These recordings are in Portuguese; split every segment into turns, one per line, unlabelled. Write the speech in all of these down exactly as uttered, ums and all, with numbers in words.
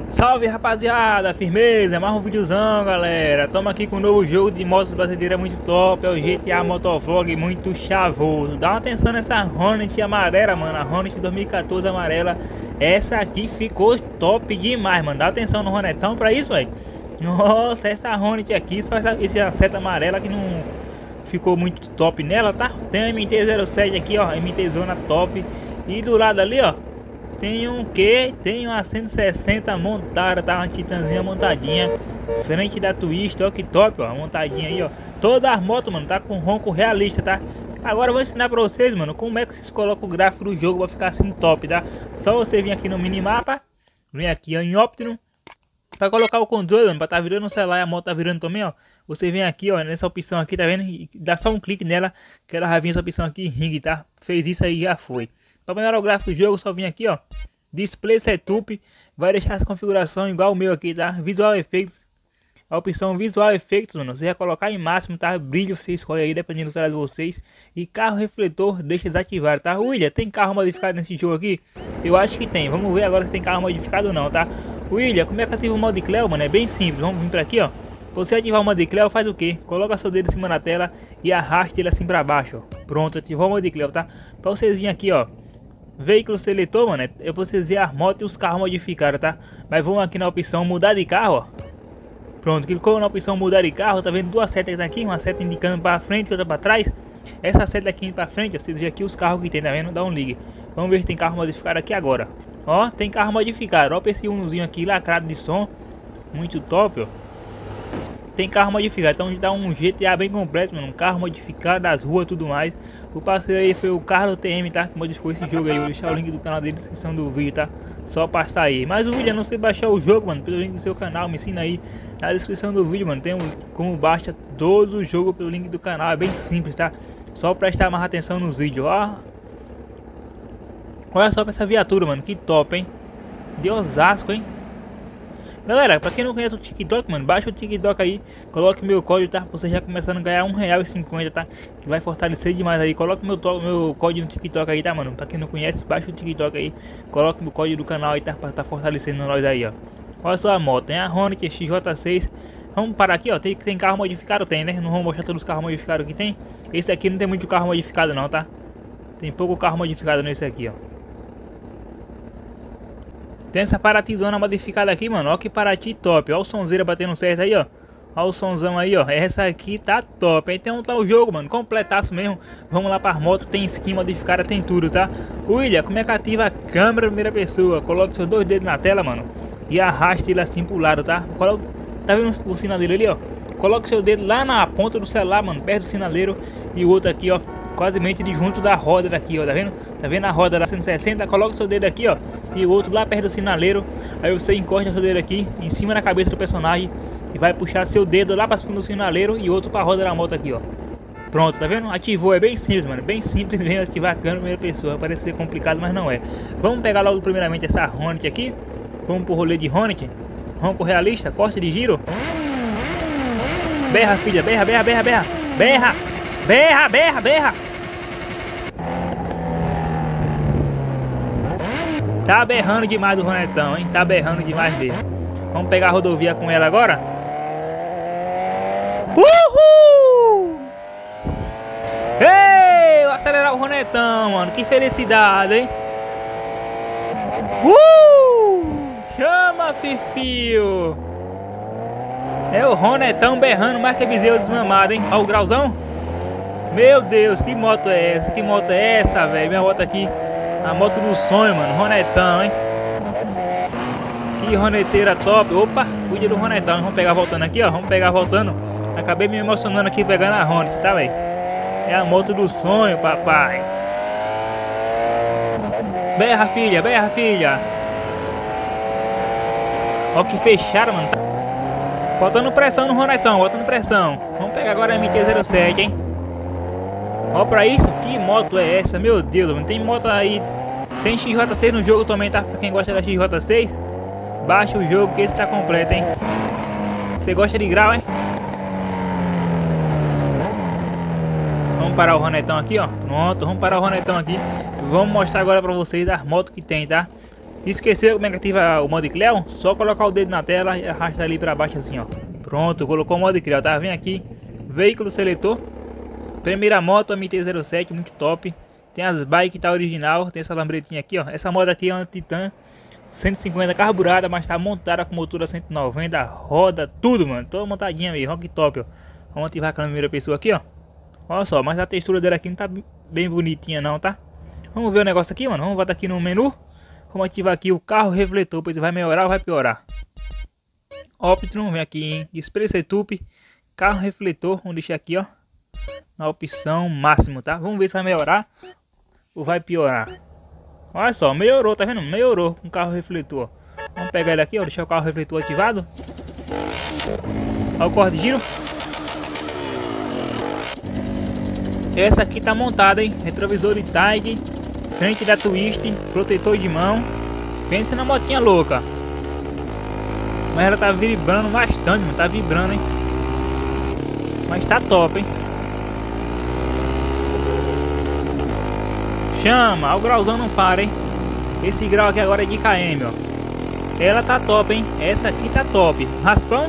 Salve rapaziada, firmeza, mais um videozão galera. Tamo aqui com um novo jogo de motos brasileira muito top. É o G T A Motovlog muito chavoso. Dá uma atenção nessa Hornet amarela, mano. A Hornet dois mil e quatorze amarela. Essa aqui ficou top demais, mano. Dá atenção no Hornetão pra isso, velho. Nossa, essa Hornet aqui, só essa, essa seta amarela que não ficou muito top nela, tá? Tem a M T zero sete aqui, ó, M T Zona top. E do lado ali, ó, tem um que? Tem uma cento e sessenta montada, tá? Uma Titanzinha montadinha. Frente da Twist, ó que top, ó. Montadinha aí, ó. Todas as motos, mano, tá com ronco realista, tá? Agora eu vou ensinar pra vocês, mano, como é que vocês colocam o gráfico do jogo pra ficar assim top, tá? Só você vir aqui no minimapa. Vem aqui ó, em Optimum. Pra colocar o controle, mano, pra tá virando o celular e a moto tá virando também, ó. Você vem aqui, ó, nessa opção aqui, tá vendo? E dá só um clique nela, que ela já vem essa opção aqui, ring, tá? Fez isso aí, já foi. Para melhorar o gráfico do jogo, só vim aqui, ó, Display Setup, vai deixar essa configuração igual o meu aqui, tá? Visual Effects, a opção Visual Effects, mano, você vai colocar em máximo, tá? Brilho você escolhe aí, dependendo do celular de vocês. E carro refletor, deixa desativar, tá? William, tem carro modificado nesse jogo aqui? Eu acho que tem, vamos ver agora se tem carro modificado ou não, tá? William, como é que ativa o modo de Cleo, mano? É bem simples, vamos vir para aqui, ó. Você ativar o modo de Cleo, faz o que? Coloca seu dedo em cima da tela e arraste ele assim para baixo, ó. Pronto, ativou o modo de Cleo, tá? Para vocês virem aqui, ó, veículo seletor, mano, é vocês ver as motos e os carros modificados, tá? Mas vamos aqui na opção mudar de carro, ó. Pronto, clicou na opção mudar de carro, tá vendo duas setas aqui, uma seta indicando para frente e outra para trás. Essa seta aqui para frente, ó, vocês veem aqui os carros que tem, tá vendo? Dá um ligue. Vamos ver se tem carro modificado aqui agora. Ó, tem carro modificado, ó, esse unozinho aqui lacrado de som, muito top, ó. Tem carro modificado, então a gente dá um G T A bem completo, mano. Um carro modificado das ruas e tudo mais. O parceiro aí foi o Carlos T M, tá? Que modificou esse jogo aí. Vou deixar o link do canal dele na descrição do vídeo, tá? Só passar aí. Mas o vídeo é não sei baixar o jogo, mano, pelo link do seu canal. Me ensina aí na descrição do vídeo, mano. Tem um, como baixa todo o jogo pelo link do canal. É bem simples, tá? Só prestar mais atenção nos vídeos, ó. Olha só pra essa viatura, mano. Que top, hein? De Osasco, hein? Galera, pra quem não conhece o TikTok, mano, baixa o TikTok aí, coloque meu código, tá? Você já começando a ganhar um real e cinquenta, tá? Que vai fortalecer demais aí. Coloque meu, meu código no TikTok aí, tá, mano? Pra quem não conhece, baixa o TikTok aí, coloque o código do canal aí, tá? Pra tá fortalecendo nós aí, ó. Olha só a moto, tem a Hornet X J seis. Vamos parar aqui, ó. Tem, tem carro modificado, tem, né? Não vamos mostrar todos os carros modificados que tem. Esse aqui não tem muito carro modificado, não, tá? Tem pouco carro modificado nesse aqui, ó. Tem essa Paratizona modificada aqui, mano. Ó que Paraty top. Ó o sonzeira batendo certo aí, ó. Ó o sonzão aí, ó. Essa aqui tá top. Então tá o jogo, mano. Completaço mesmo. Vamos lá para moto. Tem skin modificada, tem tudo, tá? William, como é que ativa a câmera primeira pessoa? Coloque seus dois dedos na tela, mano. E arraste ele assim pro lado, tá? Coloque... Tá vendo o sinaleiro ali, ó? Coloque seu dedo lá na ponta do celular, mano. Perto do sinaleiro. E o outro aqui, ó. Quase mente de junto da roda daqui, ó, tá vendo? Tá vendo a roda da cento e sessenta? Coloca seu dedo aqui, ó, e o outro lá perto do sinaleiro. Aí você encosta seu dedo aqui em cima da cabeça do personagem e vai puxar seu dedo lá pra cima do sinaleiro e outro pra roda da moto aqui, ó. Pronto, tá vendo? Ativou, é bem simples, mano, bem simples mesmo ativar a câmera primeira pessoa. Parece ser complicado, mas não é. Vamos pegar logo primeiramente essa Hornet aqui. Vamos pro rolê de Hornet. Ronco realista, corte de giro. Berra, filha, berra, berra, berra, berra. Berra, berra, berra, berra. Tá berrando demais o Hornetão, hein? Tá berrando demais mesmo. Vamos pegar a rodovia com ela agora. Uhul! Ei, vou acelerar o Hornetão, mano. Que felicidade, hein? Uh! Chama, fifio! É o Hornetão berrando mais que bezerro desmamado, hein? Olha o grauzão. Meu Deus, que moto é essa? Que moto é essa, velho? Minha moto aqui. A moto do sonho, mano, Hornetão, hein? Que Horneteira top. Opa, cuida do Hornetão. Vamos pegar voltando aqui, ó. Vamos pegar voltando. Acabei me emocionando aqui pegando a Hornet, tá, velho? É a moto do sonho, papai. Berra, filha, berra, filha. Ó que fecharam, mano. Botando pressão no Hornetão, botando pressão. Vamos pegar agora a M T zero sete, hein? Ó pra isso, que moto é essa? Meu Deus, mano. Tem moto aí. Tem X J seis no jogo também, tá? Pra quem gosta da X J seis, baixa o jogo que esse tá completo, hein? Você gosta de grau, hein? Vamos parar o Hornetão aqui, ó. Pronto, vamos parar o Hornetão aqui. Vamos mostrar agora pra vocês as motos que tem, tá? Esqueceu como é que ativa o modo Cleo? Só colocar o dedo na tela e arrasta ali pra baixo assim, ó. Pronto, colocou o modo Cleo, tá? Vem aqui, veículo seletor. Primeira moto, M T zero sete, muito top. Tem as bikes, tá original. Tem essa lambretinha aqui, ó. Essa moto aqui é uma Titan cento e cinquenta carburada, mas tá montada com motor cento e noventa, roda, tudo, mano. Toda montadinha mesmo, ó, que top, ó. Vamos ativar a câmera pessoa aqui, ó. Olha só, mas a textura dela aqui não tá bem bonitinha não, tá? Vamos ver o negócio aqui, mano. Vamos voltar aqui no menu. Vamos ativar aqui o carro refletor, pois vai melhorar ou vai piorar. Option, vem aqui em Display Setup, carro refletor, vamos deixar aqui, ó, na opção máximo, tá? Vamos ver se vai melhorar ou vai piorar. Olha só, melhorou, tá vendo? Melhorou com o carro refletor. Vamos pegar ele aqui, ó, deixar o carro refletor ativado. Olha o corte de giro. Essa aqui tá montada, hein? Retrovisor de tag, frente da twist, protetor de mão. Pensa na motinha louca. Mas ela tá vibrando bastante, mano. Tá vibrando, hein? Mas tá top, hein? Chama, ó, o grauzão não para, hein? Esse grau aqui agora é de km, ó. Ela tá top, hein? Essa aqui tá top. Raspão.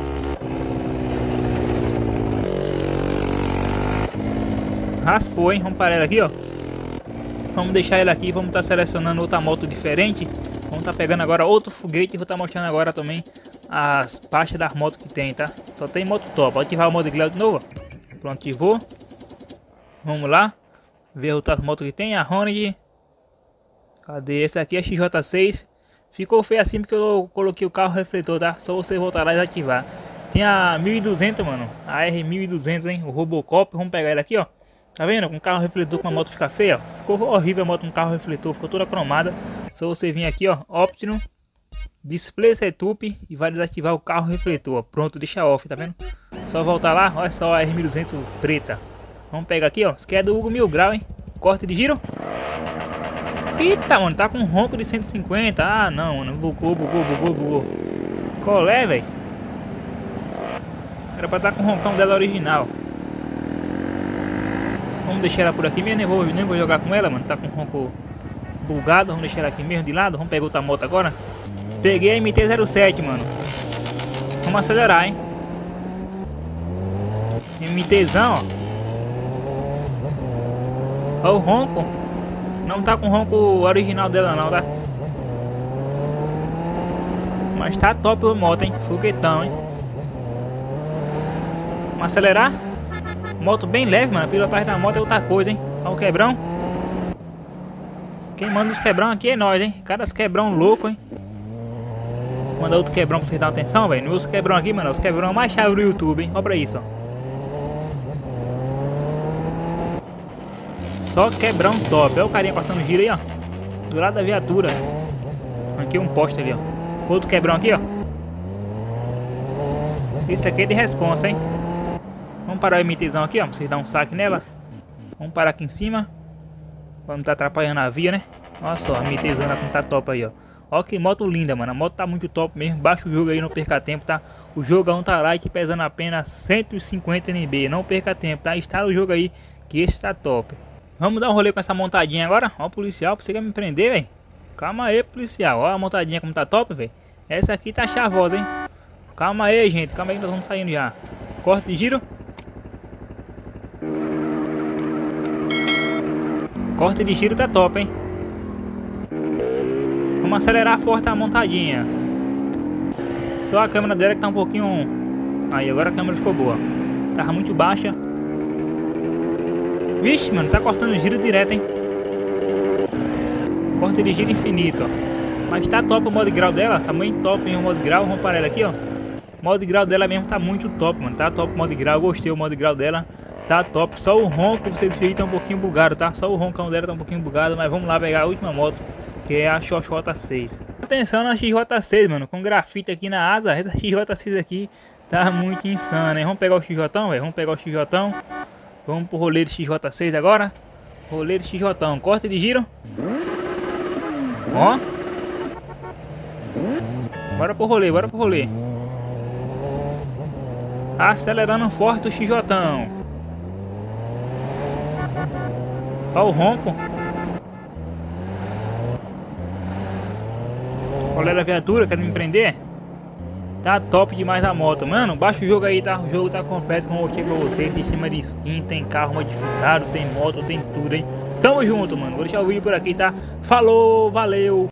Raspou, hein? Vamos parar ela aqui, ó. Vamos deixar ele aqui. Vamos estar tá selecionando outra moto diferente. Vamos estar tá pegando agora outro foguete. E vou estar tá mostrando agora também as pastas das motos que tem, tá? Só tem moto top. Vou ativar o modo Cleo de novo, ó. Pronto, ativou. Vamos lá. Ver outras motos que tem. A Honda. Cadê? Essa aqui é a X J seis. Ficou feio assim porque eu coloquei o carro refletor, tá? Só você voltar lá e desativar. Tem a mil e duzentos, mano. A R mil e duzentos, hein? O Robocop. Vamos pegar ele aqui, ó. Tá vendo? Com carro refletor, com a moto fica feia, ó. Ficou horrível a moto com carro refletor, ficou toda cromada. Só você vir aqui, ó, Option, Display Setup e vai desativar o carro refletor, ó. Pronto, deixa off, tá vendo? Só voltar lá, olha só a R mil e duzentos preta. Vamos pegar aqui, ó. Isso aqui é do Hugo Mil Grau, hein? Corte de giro. Eita, mano, tá com um ronco de cento e cinquenta. Ah, não, mano, bugou, bugou, bugou, bugou. Qual é, velho? Era pra estar com o roncão dela original. Vamos deixar ela por aqui mesmo, nem vou, nem vou jogar com ela, mano. Tá com o ronco bugado. Vamos deixar ela aqui mesmo de lado. Vamos pegar outra moto agora. Peguei a M T zero sete, mano. Vamos acelerar, hein. MTzão, ó. Olha o ronco. Não tá com o ronco original dela não, tá? Mas tá top a moto, hein. Foguetão, hein. Vamos acelerar. Moto bem leve, mano. A pilotagem da moto é outra coisa, hein. Olha o quebrão. Quem manda os quebrão aqui é nós, hein. Cada quebrão louco, hein. Manda outro quebrão pra vocês darem atenção, velho. Nos quebrão aqui, mano. Os quebrão mais chave do YouTube, hein. Olha pra isso, ó. Só quebrão top. Olha o carinha cortando giro aí, ó. Do lado da viatura. Aqui um poste ali, ó. Outro quebrão aqui, ó. Esse aqui é de responsa, hein. Vamos parar o MTzão aqui, ó, pra vocês darem um saque nela. Vamos parar aqui em cima. Vamos tá atrapalhando a via, né? Olha só, a MTzona como tá top aí, ó. Olha que moto linda, mano. A moto tá muito top mesmo. Baixa o jogo aí, não perca tempo, tá? O jogão tá light, pesando apenas cento e cinquenta N B. Não perca tempo, tá? Instala o jogo aí, que esse tá top. Vamos dar um rolê com essa montadinha agora. Ó o policial, você quer me prender, velho? Calma aí, policial. Ó a montadinha como tá top, velho. Essa aqui tá chavosa, hein? Calma aí, gente. Calma aí que nós vamos saindo já. Corte de giro. Corte de giro tá top, hein? Vamos acelerar forte a montadinha. Só a câmera dela que tá um pouquinho... Aí, agora a câmera ficou boa. Tava muito baixa. Vixe, mano, tá cortando giro direto, hein? Corte de giro infinito, ó. Mas tá top o modo grau dela. Tá muito top em o modo grau. Vamos parar ela aqui, ó. O modo grau dela mesmo tá muito top, mano. Tá top o modo grau. Eu gostei do modo grau dela. Tá top, só o ronco vocês viram tá um pouquinho bugado, tá? Só o roncão dela tá um pouquinho bugado, mas vamos lá pegar a última moto, que é a X J seis. Atenção na X J seis, mano, com grafite aqui na asa. Essa X J seis aqui tá muito insana, hein? Vamos pegar o X J, velho, vamos pegar o X J. Vamos pro rolê de X J seis agora. Rolê de X J, corte de giro. Ó. Bora pro rolê, bora pro rolê. Acelerando forte o X J. Olha o ronco. Qual era a viatura? Quer me prender? Tá top demais a moto, mano. Baixa o jogo aí, tá? O jogo tá completo, como eu mostrei pra vocês. Sistema de skin, tem carro modificado, tem moto, tem tudo, hein? Tamo junto, mano. Vou deixar o vídeo por aqui, tá? Falou, valeu!